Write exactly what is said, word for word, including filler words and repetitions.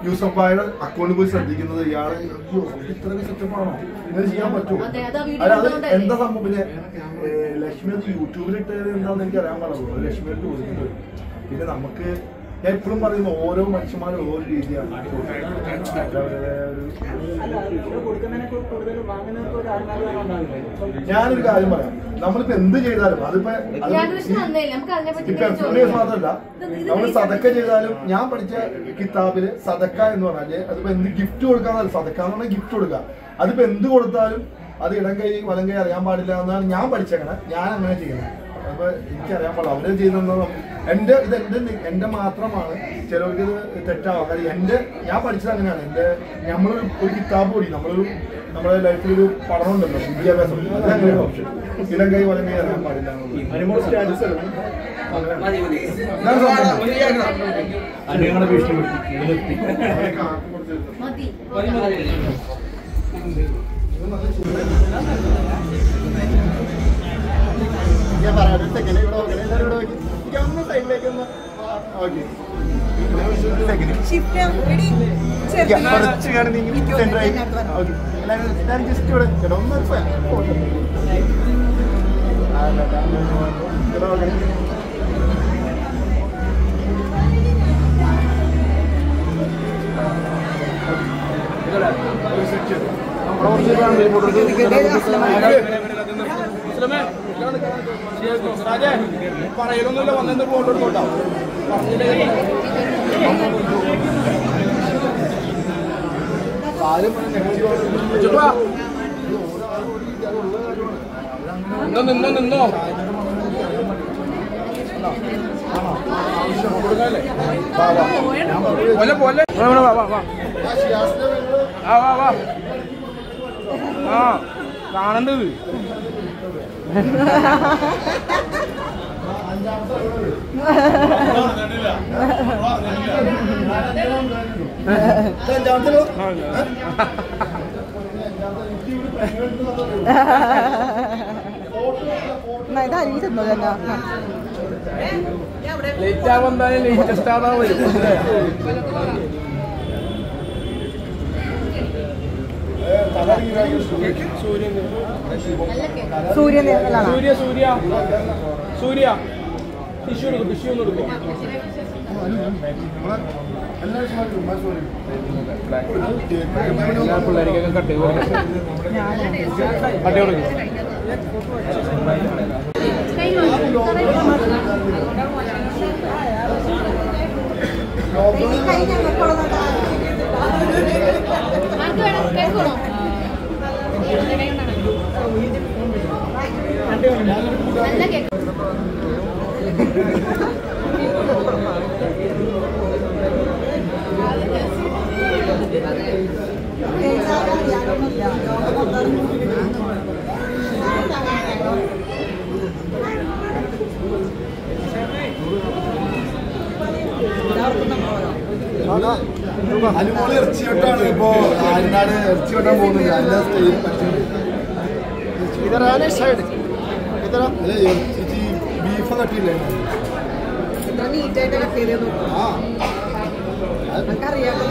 യൂസഫായുടെ അക്കൗണ്ടിൽ പോയി ശ്രദ്ധിക്കുന്നത് ഇയാള് ഇത്രയൊക്കെ സെറ്റപ്പാണോ ഇങ്ങനെ ചെയ്യാൻ പറ്റുമോ? അത് എന്താ സംഭവം? പിന്നെ ലക്ഷ്മി അത് യൂട്യൂബിലിട്ട് എന്താണെന്ന് എനിക്ക് അറിയാൻ പാടുള്ളൂ. ലക്ഷ്മി ഇട്ട് കൊടുക്കുന്നത്. പിന്നെ നമുക്ക് ഞാൻ എപ്പോഴും പറയുമ്പോൾ ഓരോ മനുഷ്യന്മാരും ഓരോ രീതിയാണ്. ഞാനൊരു കാര്യം പറയാം, നമ്മളിപ്പോ എന്ത് ചെയ്താലും അതിപ്പോ മാത്രമല്ല, നമ്മൾ സദക്ക ചെയ്താലും ഞാൻ പഠിച്ച കിതാബില് സദക്ക എന്ന് പറഞ്ഞാല് അതിപ്പോ എന്ത് ഗിഫ്റ്റ് കൊടുക്കാന്നല്ല, സദക്ക എന്ന് പറഞ്ഞാൽ ഗിഫ്റ്റ് കൊടുക്കുക. അതിപ്പോ എന്ത് കൊടുത്താലും അത് ഇടം കൈ വലം കൈ അറിയാൻ പാടില്ല എന്നാണ് ഞാൻ പഠിച്ചേക്കണേ. ഞാൻ അങ്ങനെ ചെയ്യണം. അപ്പൊ എനിക്കറിയാൻ പാടില്ല അവര് ചെയ്യുന്ന എന്റെ ഇത് എന്റെ എന്റെ മാത്രമാണ്. ചിലർക്ക് ഇത് തെറ്റാവാം. കാര്യം എന്റെ ഞാൻ പഠിച്ചത് അങ്ങനെയാണ്. എന്റെ നമ്മളൊരു ഒരു കിതാബ് കൂടി നമ്മളൊരു നമ്മുടെ ലൈഫിലൊരു പഠനം ഉണ്ടല്ലോ, വിദ്യാഭ്യാസം. അതങ്ങനെ ഓപ്ഷൻ ഇടം കൈ വലം കൈ അറിയാൻ പാടില്ല. ഞാൻ പറയാം സെക്കൻഡ് ഇവിടെ എല്ലാവരും ഇവിടെ ഒന്ന് സൈഡിലേക്ക് ഒന്ന് ഓക്കെ എല്ലാവരും ജസ്റ്റ് ഇവിടെ കേട്ടോ ഒന്ന് പറയലൊന്നുമില്ല. വന്നെന്ത് ഫോട്ടോ എടുത്തോട്ടാ നിന്നോ നിന്നോ നിന്നോ പോലെ പോലെ ആ വാ വാ ആ കാണണ്ടത് ലേറ്റ് ആവുമ്പോൾ ലേറ്റസ്റ്റ് ആവാൻ വരും. സൂര്യ സൂര്യ സൂര്യ സൂര്യ ടിഷ്യൂ എടുക്കും ടിഷ്യൂ ഒന്ന് എടുക്കും. എല്ലാ പിള്ളേർക്കൊക്കെ കട്ട് ചെയ്ത് കൊടുക്കും കട്ട് ചെയ്ത് കൊടുക്കും. അനുമോള് ഇറച്ചി വെട്ടാണ് ഇപ്പോ ആരിനാട് ഇറച്ചി വെട്ടാൻ പോകുന്നത്. അതിന്റെ സ്റ്റൈൽ ഇതറാണ് സൈഡ് ഇതറ ബീഫ് കട്ടിയില്ലേ നീറ്റായിട്ട് കട്ട് ചെയ്ത് ആ അറിയാം.